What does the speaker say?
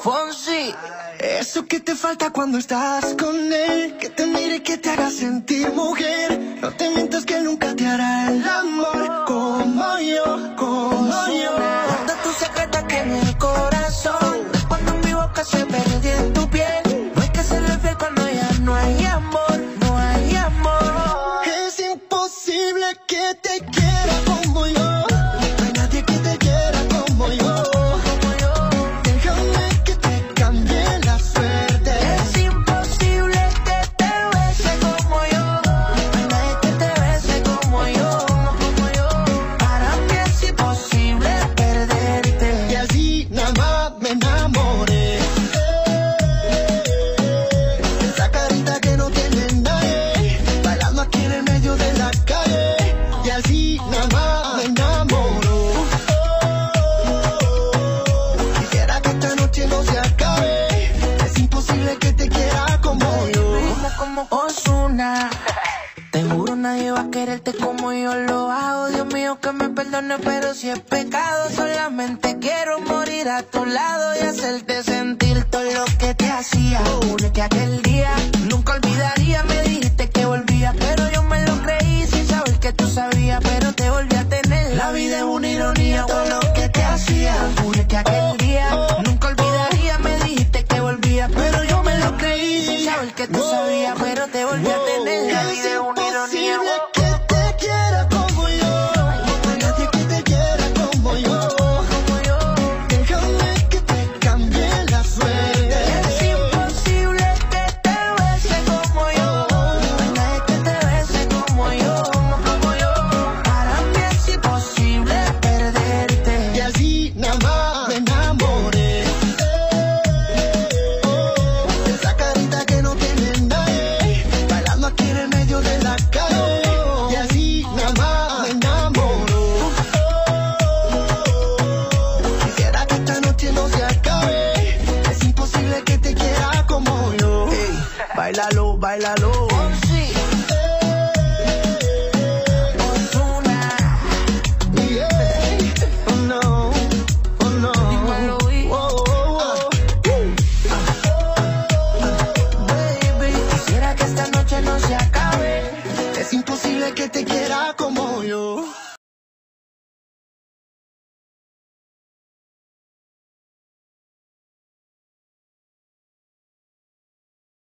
Fonsi. Eso que te falta cuando estás con él, que te mire y que te haga sentir mujer. No te mientas que nunca te hará el amor como yo, como yo. Guarda tu secreto que en el corazón, cuando mi boca se perdió en tu piel. No hay que serle fiel cuando ya no hay amor, no hay amor. Es imposible que te quiera como yo. No hay nadie que te quiera como yo. Déjame que te cambie la suerte. Es imposible que te bese como yo. No hay nadie que te bese como yo, como yo. Para mí es imposible perderte. Y así nada más me enamoré. Esa carita que no tiene nadie, bailando aquí en el medio de la calle. Y así nada más me enamoró. Quisiera que esta noche no se acabe. Es imposible que te quiera como yo. Como Ozuna. Te juro nadie va a quererte como yo lo hago. Dios mío que me perdone, pero si es pecado, solamente quiero morir a tu lado y hacerte sentir todo lo que te hacía. Juro que aquel día nunca olvidaría. Me dijiste que volvía, pero yo me lo creí sin saber que tú sabías, pero te volví a tener. La vida es una ironía, todo lo que te hacía. Juro que aquel día nunca olvidaría. Me dijiste que volvía, pero yo me lo creí sin saber que tú sabías, pero te volví a tener. La vida es una ironía. Imposible que te quiera como yo. No hay nadie que te quiera como yo. Déjame que te cambie la suerte. Es imposible que te bese como yo. No hay nadie que te bese como yo, como yo. Para mí es imposible perderte. Y así nada más me enamoré. Esa carita que no tiene nadie, bailando aquí en el medio de la calle. Y así nada más me enamoró. Quisiera que esta noche no se acabe. Es imposible que te quiera como yo. Ey, bailalo, bailalo.